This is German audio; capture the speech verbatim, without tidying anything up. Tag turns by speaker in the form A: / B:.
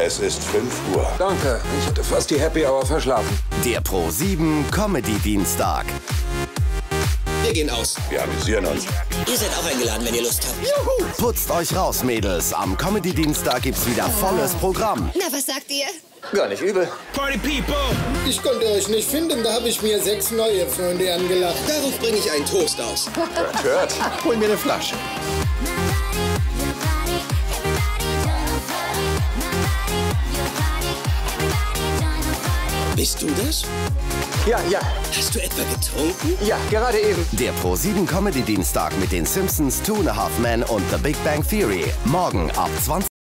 A: Es ist fünf Uhr.
B: Danke, ich hatte fast die Happy Hour verschlafen.
C: Der Pro sieben Comedy Dienstag.
D: Wir gehen aus.
A: Wir amüsieren uns.
D: Ihr seid auch eingeladen, wenn ihr Lust habt.
C: Juhu. Putzt euch raus, Mädels. Am Comedy Dienstag gibt's wieder volles Programm.
E: Na, was sagt ihr?
B: Gar nicht übel.
F: Party people!
G: Ich konnte euch nicht finden, da habe ich mir sechs neue Freunde angelacht.
D: Darauf bringe ich einen Toast aus.
B: Hört, hört. Hol mir eine Flasche.
D: Bist du das?
B: Ja, ja,
D: Hast du etwa getrunken?
B: ja, gerade eben.
C: Der Pro sieben Comedy Dienstag mit den Simpsons, Two and a Half Men und The Big Bang Theory. Morgen ab zwanzig